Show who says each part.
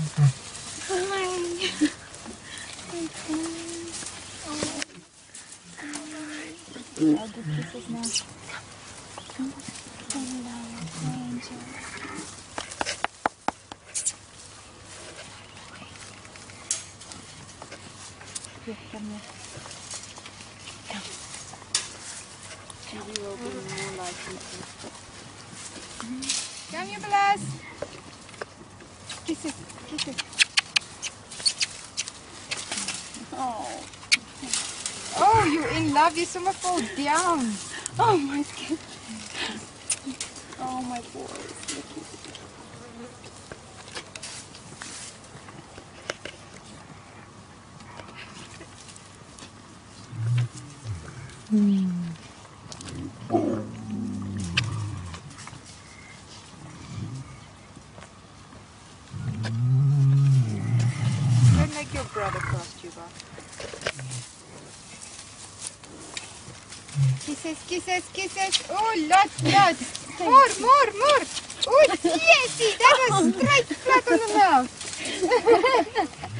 Speaker 1: I'll give kisses now. Hello, angel. Here, come here. Come.
Speaker 2: Maybe we'll be more likely to.
Speaker 1: Come, you bless. Kisses, kisses. Oh. Oh, you're in love. You somewhere fall down. Oh my God. Oh my boys. Don't make your brother cross, Juba. Kisses, kisses, kisses. Oh, lots, lots. More, more, more. Oh, yes, that was straight flat on the mouth.